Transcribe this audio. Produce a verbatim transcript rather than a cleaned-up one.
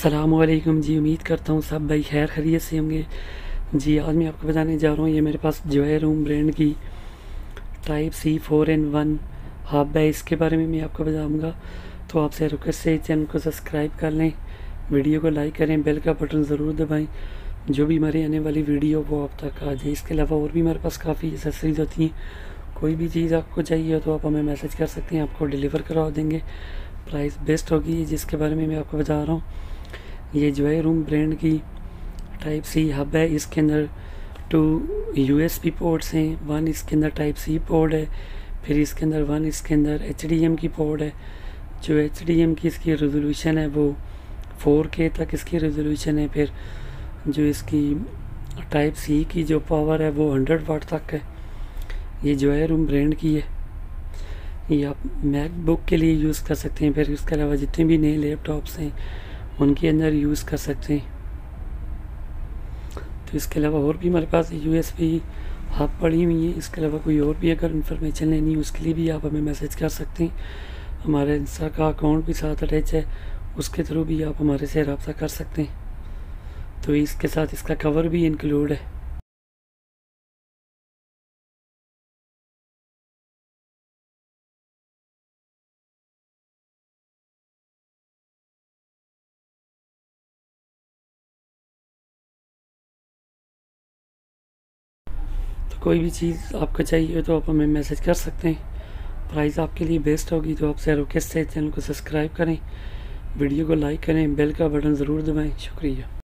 अस्सलामुअलैकुम जी। उम्मीद करता हूँ सब भाई खैर खैरियत से होंगे जी। आज मैं आपको बताने जा रहा हूँ, ये मेरे पास जो है रूम ब्रांड की type C four in one hub है, इसके बारे में मैं आपको बताऊँगा। तो आपसे रिक्वेस्ट से चैनल को सब्सक्राइब कर लें, वीडियो को लाइक करें, बेल का बटन ज़रूर दबाएं, जो भी हमारी आने वाली वीडियो वो आप तक आ जाए। इसके अलावा और भी हमारे पास काफ़ी एसेसरीज होती हैं। कोई भी चीज़ आपको चाहिए हो तो आप हमें मैसेज कर सकते हैं, आपको डिलीवर करवा देंगे। प्राइस बेस्ट होगी, जिसके बारे में मैं आपको बता रहा हूँ। ये जो है रूम ब्रांड की टाइप सी हब है। इसके अंदर टू यूएसबी पोर्ट्स हैं, वन इसके अंदर टाइप सी पोर्ट है, फिर इसके अंदर वन इसके अंदर एचडीएम की पोर्ट है। जो एचडीएम की इसकी रेजोल्यूशन है वो फोर के तक इसकी रेजोल्यूशन है। फिर जो इसकी टाइप सी की जो पावर है वो हंड्रेड वाट तक है। ये जो है रूम ब्रांड की है, ये आप मैकबुक के लिए यूज़ कर सकते हैं। फिर इसके अलावा जितने भी नए लैपटॉप्स हैं उनके अंदर यूज़ कर सकते हैं। तो इसके अलावा और भी हमारे पास यूएसबी हब पड़ी हुई है। इसके अलावा कोई और भी अगर इन्फॉर्मेशन लेनी है उसके लिए भी आप हमें मैसेज कर सकते हैं। हमारे इंस्टा का अकाउंट भी साथ अटैच है, उसके थ्रू भी आप हमारे से रब्ता कर सकते हैं। तो इसके साथ इसका कवर भी इंक्लूड है। तो कोई भी चीज़ आपको चाहिए तो आप हमें मैसेज कर सकते हैं। प्राइस आपके लिए बेस्ट होगी, तो आपसे रिक्वेस्ट है चैनल को सब्सक्राइब करें, वीडियो को लाइक करें, बेल का बटन ज़रूर दबाएं। शुक्रिया।